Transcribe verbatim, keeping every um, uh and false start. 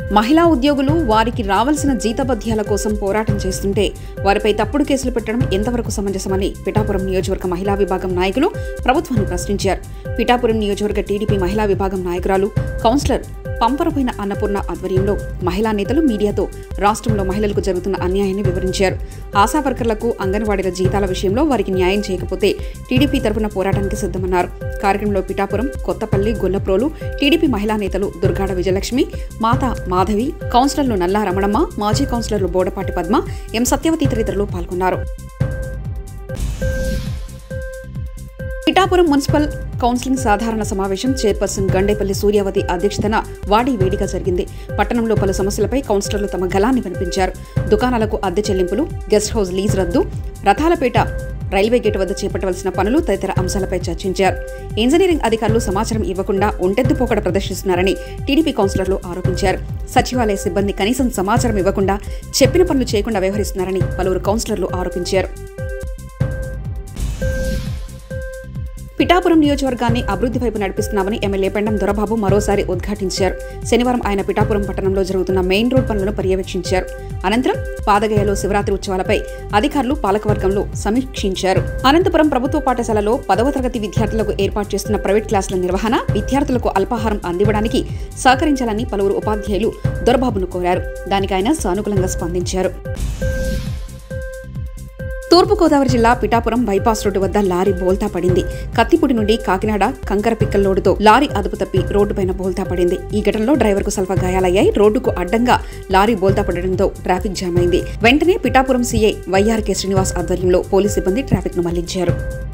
మహిళా ఉద్యోగులు వారికి రావాల్సిన జీతభత్యాల కోసం పోరాటం చేస్తుంటే వారిపై తప్పుడు కేసులు పెట్టడం ఎంతవరకు సమంజసమని పిఠాపురం నియోజకవర్గ మహిళా విభాగం నాయకులు ప్రభుత్వాన్ని ప్రశ్నించారు. పిఠాపురం నియోజకవర్గ టీడీపీ మహిళా విభాగం నాయకురాలు కౌన్సిలర్ పంపరపోయిన అన్నపూర్ణ ఆధ్వర్యంలో మహిళా నేతలు మీడియాతో రాష్ట్రంలో మహిళలకు జరుగుతున్న అన్యాయాన్ని వివరించారు. ఆశా వర్కర్లకు అంగన్వాడీల జీతాల విషయంలో వారికి న్యాయం చేయకపోతే టీడీపీ తరఫున పోరాటానికి సిద్ధమన్నారు. కార్యక్రమంలో పిఠాపురం, కొత్తపల్లి, గొల్లప్రోలు టీడీపీ మహిళా నేతలు దుర్గాడ విజయలక్ష్మి, మాతా మాధవి, కౌన్సిలర్లు నల్లా రమణమ్మ, మాజీ కౌన్సిలర్లు బోడపాటి పద్మ, ఎం సత్యవతి తదితరులు పాల్గొన్నారు. పిఠాపురం మున్సిపల్ కౌన్సిలింగ్ సాధారణ సమావేశం చైర్పర్సన్ గండేపల్లి సూర్యావతి అధ్యక్షతన వాడి వేడిగా జరిగింది. పట్టణంలో పలు సమస్యలపై కౌన్సిలర్లు తమ గళాన్ని వినిపించారు. దుకాణాలకు అద్దె చెల్లింపులు, గెస్ట్ హౌస్ లీజ్ రద్దు, రథాలపేట రైల్వే గేటు వద్ద చేపట్టవలసిన పనులు తదితర అంశాలపై చర్చించారు. ఇంజనీరింగ్ అధికారులు సమాచారం ఇవ్వకుండా ఒంటెద్దుపోకడ ప్రదర్శిస్తున్నారని టీడీపీ కౌన్సిలర్లు ఆరోపించారు. సచివాలయ సిబ్బంది కనీసం సమాచారం ఇవ్వకుండా చెప్పిన పనులు చేయకుండా వ్యవహరిస్తున్నారని పలువురు కౌన్సిలర్లు ఆరోపించారు. పిఠాపురం నియోజకవర్గాన్ని అభివృద్ధి వైపు నడిపిస్తున్నామని ఎమ్మెల్యే పెండం దొరబాబు మరోసారి ఉద్ఘాటించారు. శనివారం ఆయన పిఠాపురం పట్టణంలో జరుగుతున్న మెయిన్ రోడ్ పనులను పర్యవేక్షించారు. అనంతరం పాదగయలో శివరాత్రి ఉత్సవాలపై అధికారులు పాలకవర్గంలో సమీక్షించారు. అనంతపురం ప్రభుత్వ పాఠశాలలో పదవ తరగతి విద్యార్థులకు ఏర్పాటు చేస్తున్న ప్రైవేట్ క్లాసుల నిర్వహణ, విద్యార్థులకు అల్పాహారం అందివ్వడానికి సహకరించాలని పలువురు ఉపాధ్యాయులు దొరబాబును కోరారు. దానికి ఆయన సానుకూలంగా స్పందించారు. తూర్పుగోదావరి జిల్లా పిఠాపురం బైపాస్ రోడ్డు వద్ద లారీ బోల్తా పడింది. కత్తిపూడి నుండి కాకినాడ కంకర పిక్కల లోడుతో లారీ అదుపు తప్పి రోడ్డుపైన బోల్తా పడింది. ఈ ఘటనలో డ్రైవర్కు స్వల్ప గాయాలయ్యాయి. రోడ్డుకు అడ్డంగా లారీ బోల్తా పడడంతో ట్రాఫిక్ జామ్ అయింది. వెంటనే పిఠాపురం సీఐ వైఆర్కే శ్రీనివాస్ ఆధ్వర్యంలో పోలీసు సిబ్బంది ట్రాఫిక్ ను మళ్లించారు.